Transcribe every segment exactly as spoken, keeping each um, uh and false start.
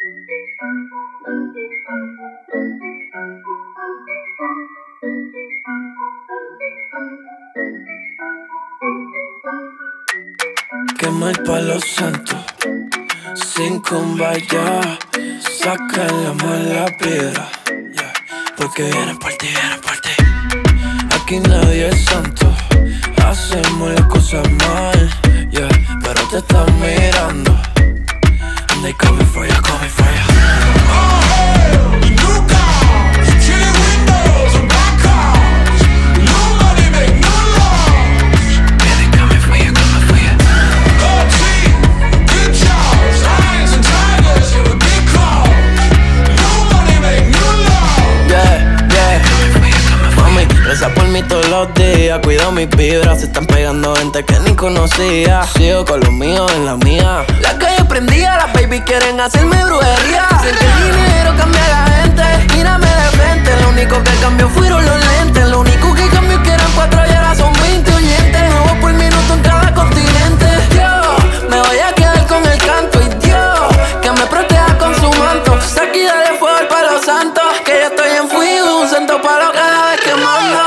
Quema el palo santo, sin cumbaya, saca la mala piedra, yeah. Porque vienen por ti, vienen por ti. Aquí nadie es santo, hacemos las cosas mal, yeah. Pero te están mirando, and they coming for ya, coming for ya. Oh, hey, new cars, tinted windows and black cars. New money make new laws. Yeah, they coming for ya, coming for ya. O T, good jobs, lions and tigers with big claws. New money make new laws. Yeah, yeah. Mami, reza por mí todos los días. Cuido mis vibras, se están pegando gente que ni conocía. Sigo con los míos en la mía. La calle prendía, las baby quieren hacerme brujería. Dicen que el dinero cambia a la gente. Mírame de frente, lo único que cambió fueron los lentes. Lo único que cambió es que eran cuatro y ahora son veinte oyentes. Nuevo por minuto en cada continente. Yo me voy a quedar con el canto. Y Dios, que me proteja con su manto. Saki, dale fuego al palo santo. Que yo estoy en fuego, un santo palo cada vez que mando.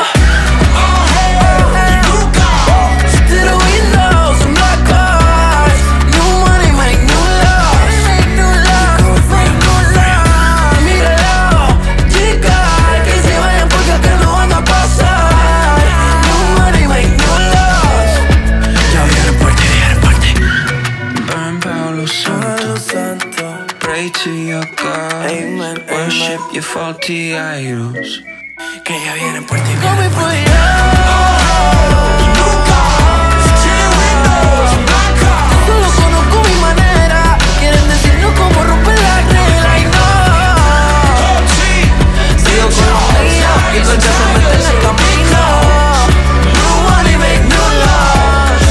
Pray to your God, Amen, worship amen. your faulty idols. Que ya vienen por ti, Coming vienen por for ti. ya. New cars, tinted windows and black cars. Solo conozco mi manera. Quieren decirnos cómo romper la regla y no. O T, Sigo con los míos y con ya se meten en el camino. new money make new laws.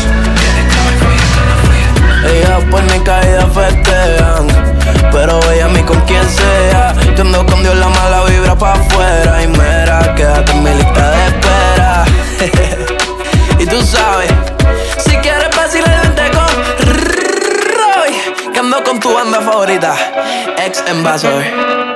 Ellas por mi caída festejan, pero ella a mí con quien sea. Yo ando con Dios, la mala vibra pa' afuera. Y mira, quédate en mi lista de espera. Y tú sabes, si quieres vacilar, vente con Roy, que ando con tu banda favorita, Ex Ambassador.